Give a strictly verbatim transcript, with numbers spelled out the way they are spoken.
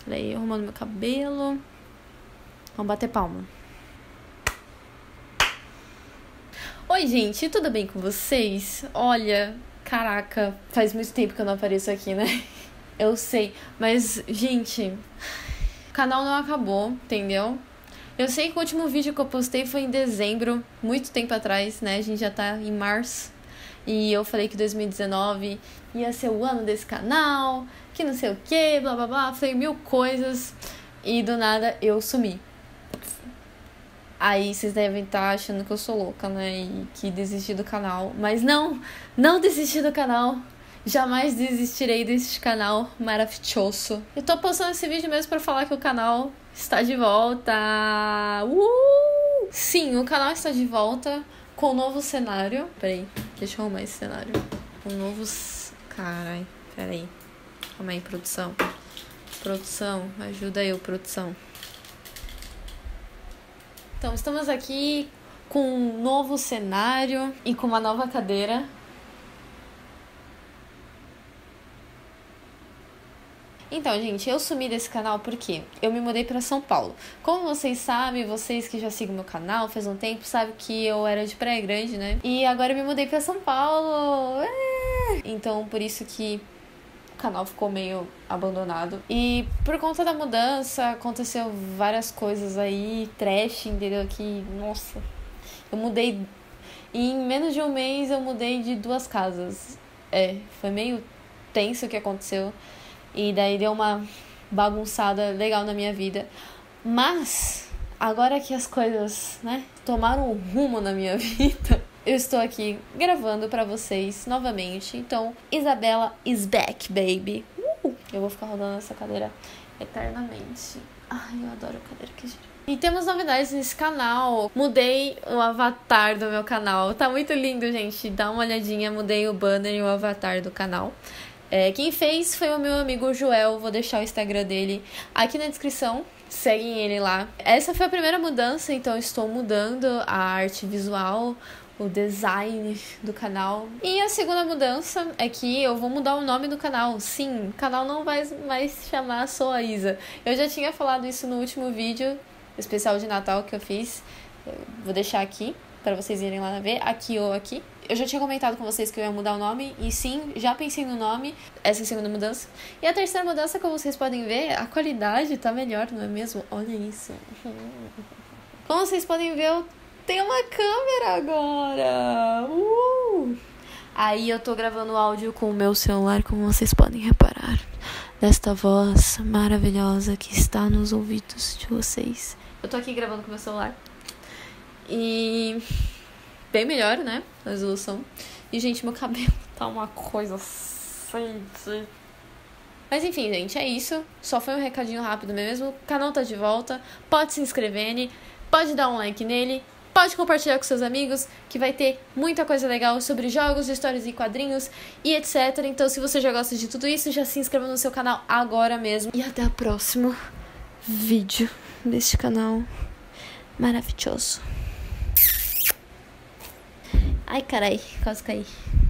Peraí, arrumando meu cabelo. Vamos bater palma. Oi, gente, tudo bem com vocês? Olha, caraca, faz muito tempo que eu não apareço aqui, né? Eu sei, mas, gente, o canal não acabou, entendeu? Eu sei que o último vídeo que eu postei foi em dezembro, muito tempo atrás, né? A gente já tá em março. E eu falei que dois mil e dezenove ia ser o ano desse canal, que não sei o que, blá blá blá. Falei mil coisas e do nada eu sumi. Aí vocês devem estar achando que eu sou louca, né? E que desisti do canal. Mas não, não desisti do canal. Jamais desistirei desse canal maravilhoso. Eu tô postando esse vídeo mesmo pra falar que o canal está de volta. Uh! Sim, o canal está de volta com um novo cenário. Peraí, deixa eu arrumar esse cenário. Um novo... Carai, peraí. Calma aí, produção. Produção, ajuda eu, produção. Então, estamos aqui com um novo cenário e com uma nova cadeira. Então, gente, eu sumi desse canal porque eu me mudei para São Paulo. Como vocês sabem, vocês que já seguem meu canal faz um tempo, sabem que eu era de Praia Grande, né? E agora eu me mudei para São Paulo. É! Então, por isso que o canal ficou meio abandonado. E por conta da mudança, aconteceu várias coisas aí, trash, entendeu? Que, nossa, eu mudei... Em menos de um mês eu mudei de duas casas. É, foi meio tenso o que aconteceu. E daí deu uma bagunçada legal na minha vida. Mas, agora que as coisas, né, tomaram um rumo na minha vida, eu estou aqui gravando pra vocês novamente. Então, Isabela is back, baby. Uh! Eu vou ficar rodando essa cadeira eternamente. Ai, eu adoro cadeira que gira. E temos novidades nesse canal. Mudei o avatar do meu canal. Tá muito lindo, gente. Dá uma olhadinha. Mudei o banner e o avatar do canal. É, quem fez foi o meu amigo Joel. Vou deixar o Instagram dele aqui na descrição. Seguem ele lá. Essa foi a primeira mudança, então estou mudando a arte visual, o design do canal. E a segunda mudança é que eu vou mudar o nome do canal. Sim, o canal não vai mais se chamar Sou a Isa. Eu já tinha falado isso no último vídeo especial de Natal que eu fiz. Eu vou deixar aqui para vocês irem lá ver, aqui ou aqui. Eu já tinha comentado com vocês que eu ia mudar o nome, e sim, já pensei no nome, essa é a segunda mudança. E a terceira mudança, como vocês podem ver, a qualidade tá melhor, não é mesmo? Olha isso. Como vocês podem ver, eu tenho uma câmera agora. Uh! Aí eu tô gravando o áudio com o meu celular, como vocês podem reparar, desta voz maravilhosa que está nos ouvidos de vocês. Eu tô aqui gravando com o meu celular. E... bem melhor, né? A resolução. E, gente, meu cabelo tá uma coisa assim. Mas, enfim, gente, é isso. Só foi um recadinho rápido mesmo. O canal tá de volta. Pode se inscrever nele. Pode dar um like nele. Pode compartilhar com seus amigos, que vai ter muita coisa legal sobre jogos, histórias e quadrinhos e etcétera. Então, se você já gosta de tudo isso, já se inscreva no seu canal agora mesmo. E até o próximo vídeo deste canal maravilhoso. Ai, carai, quase caí.